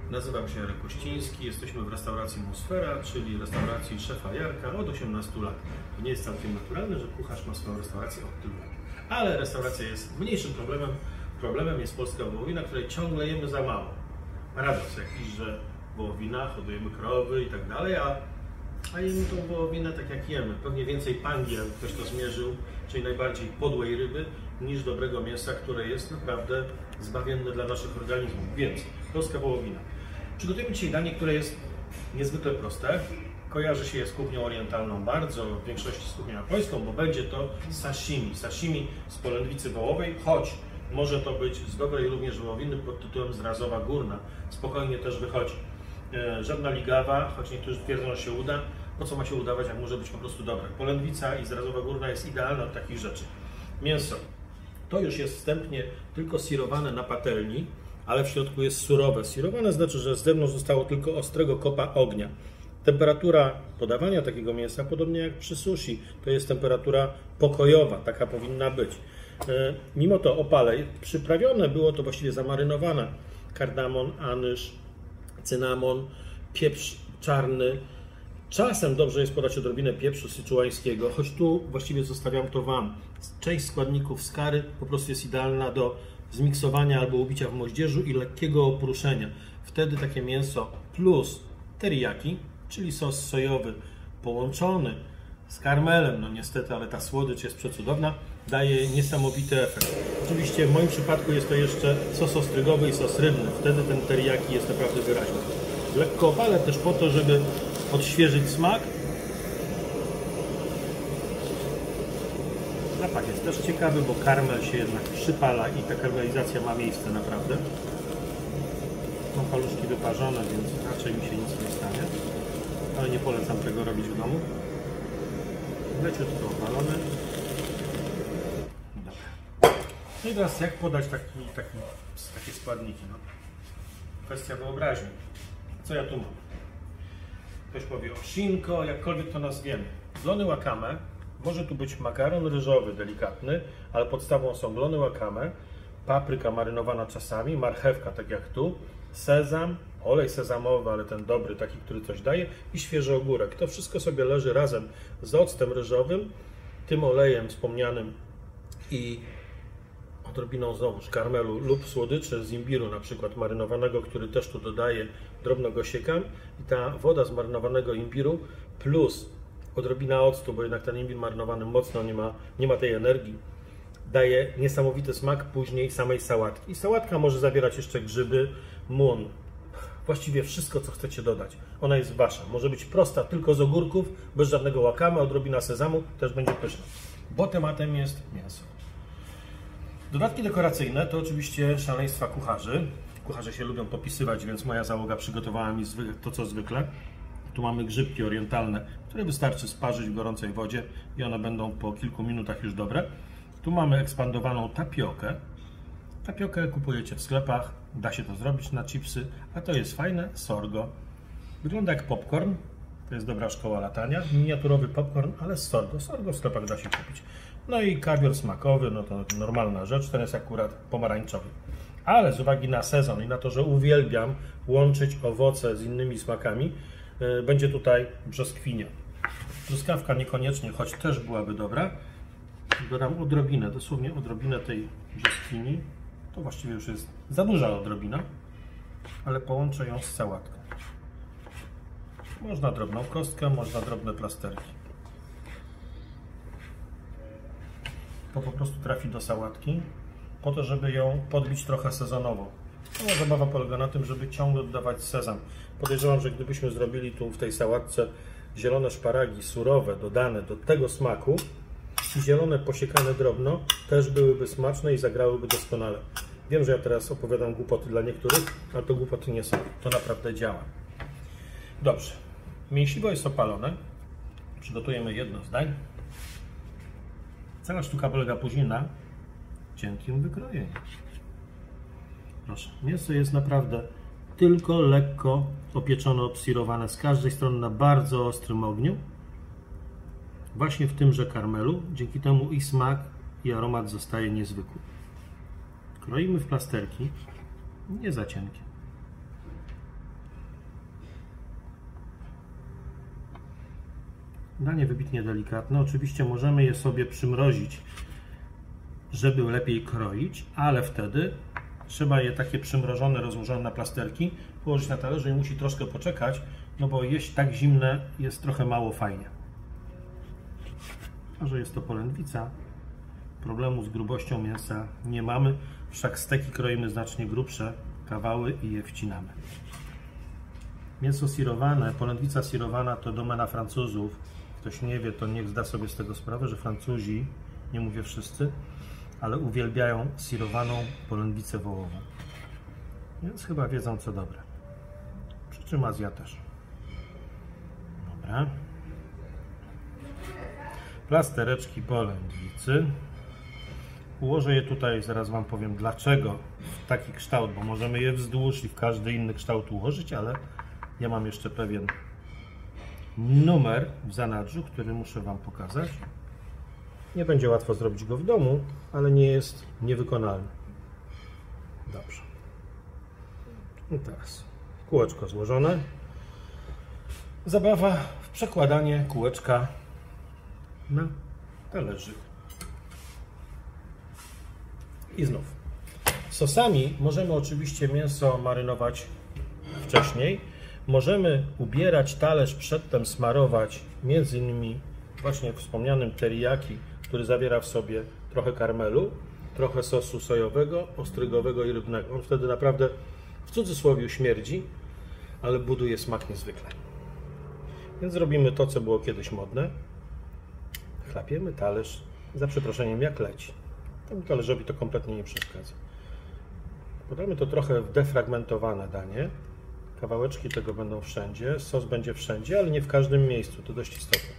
Nazywam się Jarek Kościński, jesteśmy w restauracji Musfera, czyli restauracji szefa Jarka od 18 lat. To nie jest całkiem naturalne, że kucharz ma swoją restaurację od tylu lat. Ale restauracja jest mniejszym problemem. Problemem jest polska wołowina, której ciągle jemy za mało. Paradoks jakiś, że wołowina, hodujemy krowy i tak dalej, a jemy tą wołowinę tak jak jemy. Pewnie więcej pangi, jak ktoś to zmierzył, czyli najbardziej podłej ryby, niż dobrego mięsa, które jest naprawdę zbawienne dla naszych organizmów. Więc polska wołowina. Przygotujemy dzisiaj danie, które jest niezwykle proste. Kojarzy się je z kuchnią orientalną bardzo, w większości z kuchnią japońską, bo będzie to sashimi. Sashimi z polędwicy wołowej, choć może to być z dobrej również wołowiny pod tytułem zrazowa górna. Spokojnie też wychodzi. Żadna ligawa, choć niektórzy twierdzą, że się uda. Po co ma się udawać, jak może być po prostu dobre? Polędwica i zrazowa górna jest idealna od takich rzeczy. Mięso. To już jest wstępnie tylko sirowane na patelni, ale w środku jest surowe. Sirowane znaczy, że z zewnątrz zostało tylko ostrego kopa ognia. Temperatura podawania takiego mięsa, podobnie jak przy sushi, to jest temperatura pokojowa, taka powinna być. Mimo to opale przyprawione, było to właściwie zamarynowane. Kardamon, anyż, cynamon, pieprz czarny. Czasem dobrze jest podać odrobinę pieprzu syczuańskiego, choć tu właściwie zostawiam to Wam. Część składników z curry po prostu jest idealna do zmiksowania albo ubicia w moździerzu i lekkiego oprószenia. Wtedy takie mięso plus teriyaki, czyli sos sojowy połączony z karmelem, no niestety, ale ta słodycz jest przecudowna, daje niesamowity efekt. Oczywiście w moim przypadku jest to jeszcze sos ostrygowy i sos rybny. Wtedy ten teriyaki jest naprawdę wyraźny. Lekko opalę też po to, żeby odświeżyć smak. Zapach jest też ciekawy, bo karmel się jednak przypala i ta karmelizacja ma miejsce naprawdę. Są paluszki wyparzone, więc raczej mi się nic nie stanie. Ale nie polecam tego robić w domu. Leciutko opalony. Dobra. No i teraz jak podać takie składniki? No. Kwestia wyobraźni. Co ja tu mam? Ktoś powie oshinko, jakkolwiek to nazwiemy. Glony wakame, może tu być makaron ryżowy delikatny, ale podstawą są glony wakame, papryka marynowana czasami, marchewka tak jak tu, sezam, olej sezamowy, ale ten dobry, taki, który coś daje i świeży ogórek. To wszystko sobie leży razem z octem ryżowym, tym olejem wspomnianym i odrobiną znowuż karmelu lub słodyczy z imbiru na przykład marynowanego, który też tu dodaję, drobno go siekam i ta woda z marynowanego imbiru plus odrobina octu, bo jednak ten imbir marynowany mocno nie ma tej energii, daje niesamowity smak później samej sałatki. I sałatka może zawierać jeszcze grzyby, mun, właściwie wszystko, co chcecie dodać. Ona jest wasza. Może być prosta tylko z ogórków, bez żadnego wakame, odrobina sezamu, też będzie pyszna. Bo tematem jest mięso. Dodatki dekoracyjne to oczywiście szaleństwa kucharzy. Kucharze się lubią popisywać, więc moja załoga przygotowała mi to, co zwykle. Tu mamy grzybki orientalne, które wystarczy sparzyć w gorącej wodzie i one będą po kilku minutach już dobre. Tu mamy ekspandowaną tapiokę. Tapiokę kupujecie w sklepach, da się to zrobić na chipsy, a to jest fajne sorgo. Wygląda jak popcorn, to jest dobra szkoła latania. Miniaturowy popcorn, ale z sorgo. Sorgo w sklepach da się kupić. No i kawior smakowy, no to normalna rzecz, ten jest akurat pomarańczowy. Ale z uwagi na sezon i na to, że uwielbiam łączyć owoce z innymi smakami, będzie tutaj brzoskwinia. Truskawka niekoniecznie, choć też byłaby dobra. Dodam odrobinę, dosłownie odrobinę tej brzoskwini. To właściwie już jest za duża odrobina, ale połączę ją z sałatką. Można drobną kostkę, można drobne plasterki. To po prostu trafi do sałatki, po to, żeby ją podbić trochę sezonowo. No, zabawa polega na tym, żeby ciągle dodawać sezam. Podejrzewam, że gdybyśmy zrobili tu w tej sałatce zielone szparagi surowe, dodane do tego smaku i zielone posiekane drobno, też byłyby smaczne i zagrałyby doskonale. Wiem, że ja teraz opowiadam głupoty dla niektórych, ale to głupoty nie są. To naprawdę działa. Dobrze. Mięsiwo jest opalone. Przygotujemy jedno z dań. Cała sztuka polega później na cienkim wykrojeniu. Proszę, mięso jest naprawdę tylko lekko opieczone, obsirowane z każdej strony na bardzo ostrym ogniu. Właśnie w tymże karmelu. Dzięki temu i smak, i aromat zostaje niezwykły. Kroimy w plasterki, nie za cienkie. Danie wybitnie delikatne. Oczywiście możemy je sobie przymrozić, żeby lepiej kroić, ale wtedy trzeba je takie przymrożone, rozłożone na plasterki, położyć na talerzu i musi troszkę poczekać, no bo jeść tak zimne jest trochę mało fajnie. A że jest to polędwica, problemu z grubością mięsa nie mamy, wszak steki kroimy znacznie grubsze kawały i je wcinamy. Mięso sirowane, polędwica sirowana to domena Francuzów. Ktoś nie wie, to niech zda sobie z tego sprawę, że Francuzi, nie mówię wszyscy, ale uwielbiają sirowaną polędwicę wołową. Więc chyba wiedzą co dobre. Przy czym Azja też. Dobra. Plastereczki polędwicy. Ułożę je tutaj, zaraz Wam powiem dlaczego w taki kształt, bo możemy je wzdłuż i w każdy inny kształt ułożyć, ale ja mam jeszcze pewien numer w zanadrzu, który muszę Wam pokazać. Nie będzie łatwo zrobić go w domu, ale nie jest niewykonalny. Dobrze. I teraz kółeczko złożone. Zabawa w przekładanie kółeczka na talerzyk. I znów. Sosami możemy oczywiście mięso marynować wcześniej. Możemy ubierać talerz, przedtem smarować między innymi właśnie wspomnianym teriyaki, który zawiera w sobie trochę karmelu, trochę sosu sojowego, ostrygowego i rybnego. On wtedy naprawdę w cudzysłowie śmierdzi, ale buduje smak niezwykle. Więc zrobimy to, co było kiedyś modne. Chlapiemy talerz, za przeproszeniem, jak leci. Temu talerzowi to kompletnie nie przeszkadza. Podamy to trochę w defragmentowane danie. Kawałeczki tego będą wszędzie, sos będzie wszędzie, ale nie w każdym miejscu, to dość istotne.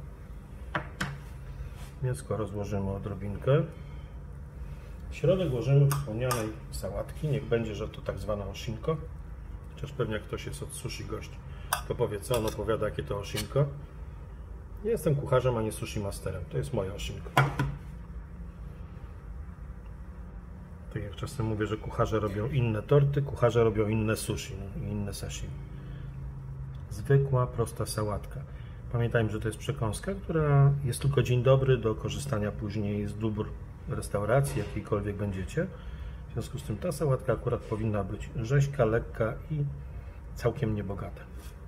Mięsko rozłożymy odrobinkę. W środek włożymy wspomnianej sałatki, niech będzie, że to tak zwana oshinko. Chociaż pewnie jak ktoś jest od sushi gość, to powie co, on opowiada jakie to oshinko. Nie jestem kucharzem, a nie sushi masterem, to jest moje oshinko. Tak jak czasem mówię, że kucharze robią inne torty, kucharze robią inne sushi i inne sashimi. Zwykła, prosta sałatka. Pamiętajmy, że to jest przekąska, która jest tylko dzień dobry do korzystania później z dóbr restauracji, jakiejkolwiek będziecie. W związku z tym ta sałatka akurat powinna być rzeźka, lekka i całkiem niebogata.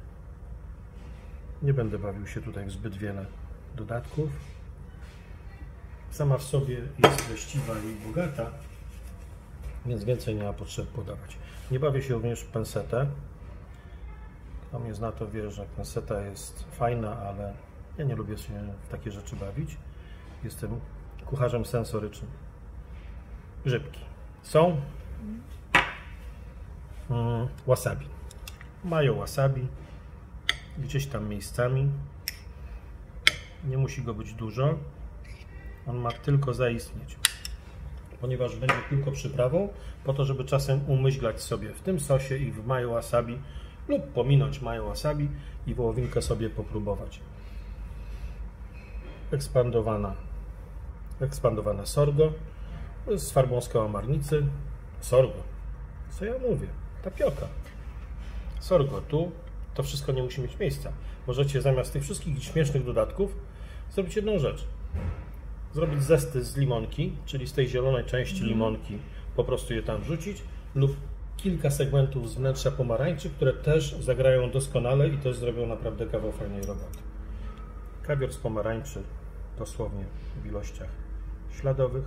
Nie będę bawił się tutaj w zbyt wiele dodatków. Sama w sobie jest treściwa i bogata, więc więcej nie ma potrzeb podawać. Nie bawię się również w pensetę. Kto mnie zna, to wie, że penseta jest fajna, ale ja nie lubię się w takie rzeczy bawić. Jestem kucharzem sensorycznym. Grzybki. Są wasabi. Mają wasabi gdzieś tam miejscami. Nie musi go być dużo. On ma tylko zaistnieć, ponieważ będzie tylko przyprawą po to, żeby czasem umyślać sobie w tym sosie i w mayo wasabi lub pominąć mayo wasabi i wołowinkę sobie popróbować. Ekspandowane sorgo z farbą z kałamarnicy. Sorgo. Co ja mówię? Tapioka. Sorgo tu. To wszystko nie musi mieć miejsca. Możecie zamiast tych wszystkich śmiesznych dodatków zrobić jedną rzecz. Zrobić zesty z limonki, czyli z tej zielonej części limonki, po prostu je tam wrzucić, lub kilka segmentów z wnętrza pomarańczy, które też zagrają doskonale i też zrobią naprawdę kawał fajnej roboty. Kawior z pomarańczy dosłownie w ilościach śladowych.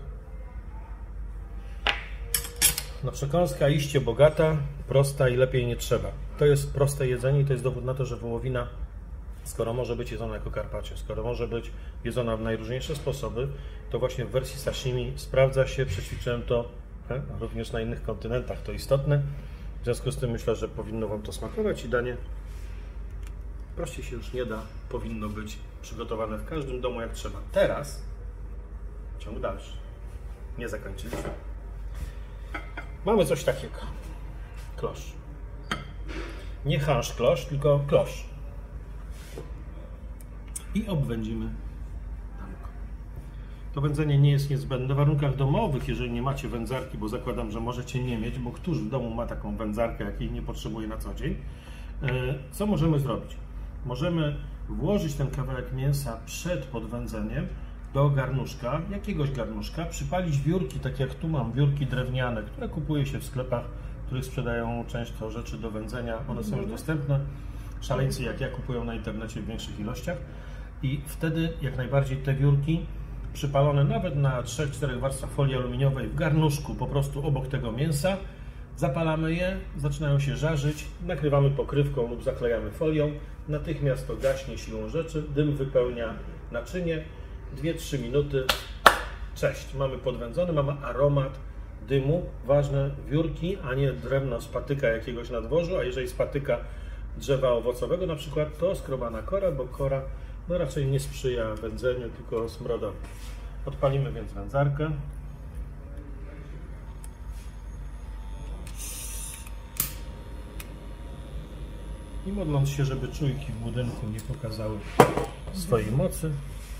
No, przekąska iście bogata, prosta i lepiej nie trzeba. To jest proste jedzenie i to jest dowód na to, że wołowina, skoro może być jedzona jako carpaccio, skoro może być jedzona w najróżniejsze sposoby, to właśnie w wersji sashimi sprawdza się, przećwiczyłem to również na innych kontynentach, to istotne. W związku z tym myślę, że powinno Wam to smakować i danie prościej się już nie da, powinno być przygotowane w każdym domu jak trzeba. Teraz ciąg dalszy. Nie zakończyliśmy. Mamy coś takiego. Klosz. Nie hansz klosz, tylko klosz. I obwędzimy tanko. To wędzenie nie jest niezbędne w warunkach domowych, jeżeli nie macie wędzarki, bo zakładam, że możecie nie mieć, bo któż w domu ma taką wędzarkę, jakiej nie potrzebuje na co dzień. Co możemy zrobić? możemy włożyć ten kawałek mięsa przed podwędzeniem do garnuszka, jakiegoś garnuszka, przypalić wiórki, tak jak tu mam, wiórki drewniane, które kupuje się w sklepach, w których sprzedają często rzeczy do wędzenia. One są już dostępne. Szaleńcy jak ja kupują na internecie w większych ilościach i wtedy jak najbardziej te wiórki przypalone nawet na 3-4 warstwach folii aluminiowej w garnuszku po prostu obok tego mięsa, zapalamy je, zaczynają się żarzyć, nakrywamy pokrywką lub zaklejamy folią, natychmiast to gaśnie siłą rzeczy, dym wypełnia naczynie, 2-3 minuty, cześć, mamy podwędzony, mamy aromat dymu, ważne wiórki, a nie drewno z patyka jakiegoś na dworzu, a jeżeli z patyka drzewa owocowego na przykład, to skrobana kora, bo kora no raczej nie sprzyja wędzeniu, tylko smrodowi. Odpalimy więc wędzarkę. I modląc się, żeby czujki w budynku nie pokazały swojej mocy,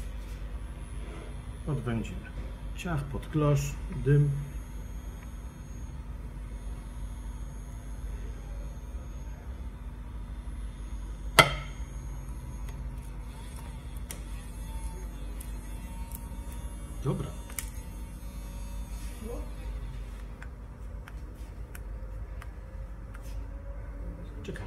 odwędzimy. Ciach pod klosz, dym. Dobra. Czekamy.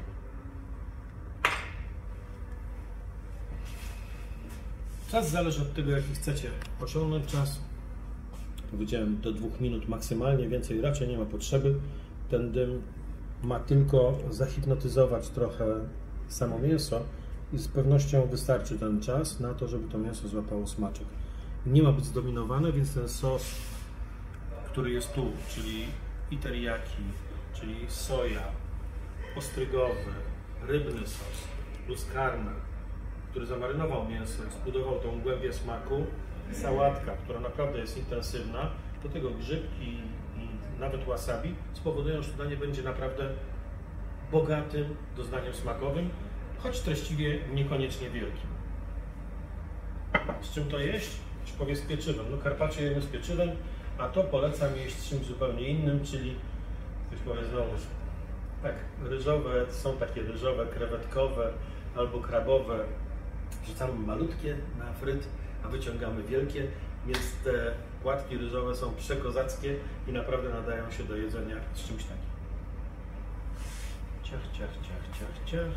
Czas zależy od tego, jaki chcecie osiągnąć czas. Powiedziałem do 2 minut maksymalnie, więcej raczej nie ma potrzeby. Ten dym ma tylko zahipnotyzować trochę samo mięso i z pewnością wystarczy ten czas na to, żeby to mięso złapało smaczek. Nie ma być zdominowane, więc ten sos, który jest tu, czyli i teriyaki, czyli soja, ostrygowy, rybny sos plus karmel, który zamarynował mięso, zbudował tą głębię smaku, sałatka, która naprawdę jest intensywna, do tego grzybki i nawet wasabi spowodują, że to danie będzie naprawdę bogatym doznaniem smakowym, choć treściwie niekoniecznie wielkim. Z czym to jeść? Ktoś powie z pieczywem. No carpaccio jemy z pieczywem, a to polecam jeść z czymś zupełnie innym, czyli ktoś powie znowuż, tak, ryżowe, są takie ryżowe, krewetkowe albo krabowe. Wrzucamy malutkie na fryt, a wyciągamy wielkie, więc te płatki ryżowe są przekozackie i naprawdę nadają się do jedzenia z czymś takim. Ciach, ciach, ciach, ciach, ciach.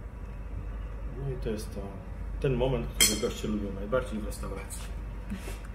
No i to jest ten moment, który goście lubią najbardziej w restauracji.